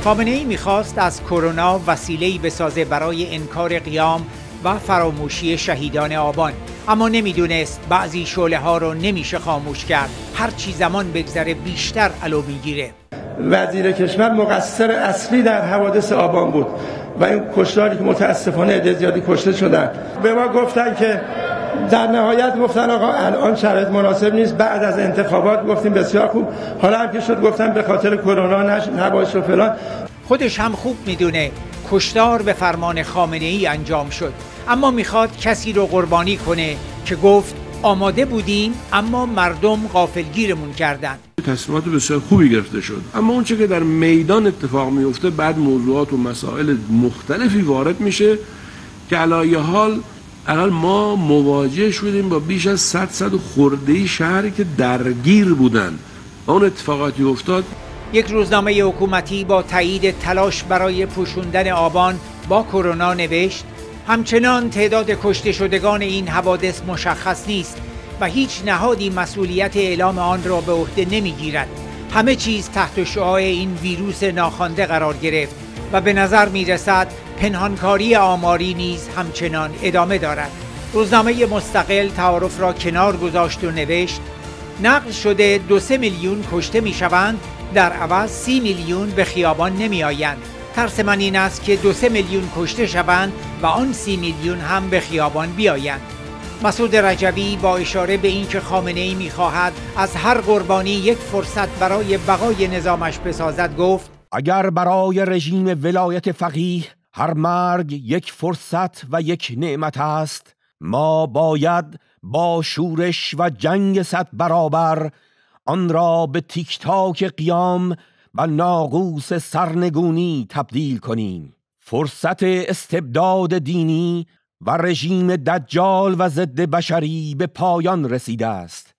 خامنه‌ای می‌خواست از کرونا وسیله‌ای بسازه برای انکار قیام و فراموشی شهیدان آبان، اما نمیدونست بعضی شعله‌ها رو نمیشه خاموش کرد. هر چی زمان بگذره بیشتر علو میگیره. وزیر کشور مقصر اصلی در حوادث آبان بود و این کشتاری که متاسفانه عده زیادی کشته شدن. به ما گفتن که در نهایت گفتن آقا الان شرایط مناسب نیست، بعد از انتخابات گفتیم بسیار خوب، حالا هم که شد گفتن به خاطر کرونا نباشه و فلان. خودش هم خوب میدونه کشتار به فرمان خامنه‌ای انجام شد، اما میخواد کسی رو قربانی کنه که گفت آماده بودیم اما مردم غافلگیرمون کردن. تصمیمات بسیار خوبی گرفته شد، اما اون چه که در میدان اتفاق میفته بعد موضوعات و مسائل مختلفی وارد میشه که علایه حال الان ما مواجه شدیم با بیش از 100 خرده‌ای شهری که درگیر بودن و اون اتفاقاتی افتاد. یک روزنامه حکومتی با تایید تلاش برای پوشوندن آبان با کرونا نوشت همچنان تعداد کشته شدگان این حوادث مشخص نیست و هیچ نهادی مسئولیت اعلام آن را به عهده نمیگیرد. همه چیز تحت شعاع این ویروس ناخوانده قرار گرفت و به نظر میرسد پنهانکاری آماری نیز همچنان ادامه دارد. روزنامه مستقل تعارف را کنار گذاشت و نوشت نقل شده 2-3 میلیون کشته میشوند، در عوض 30 میلیون به خیابان نمی آیند. ترس من این است که 2-3 میلیون کشته شوند و آن 30 میلیون هم به خیابان بیایند. مسعود رجوی با اشاره به اینکه خامنه‌ای می‌خواهد از هر قربانی یک فرصت برای بقای نظامش بسازد گفت اگر برای رژیم ولایت فقیه هر مرگ یک فرصت و یک نعمت است، ما باید با شورش و جنگ 100 برابر آن را به تیک تاک قیام و ناقوس سرنگونی تبدیل کنیم. فرصت استبداد دینی و رژیم دجال و ضد بشری به پایان رسیده است.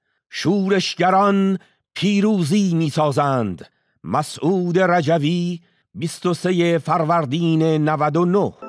شورشگران پیروزی می سازند. مسعود رجوی 23 فروردین 99.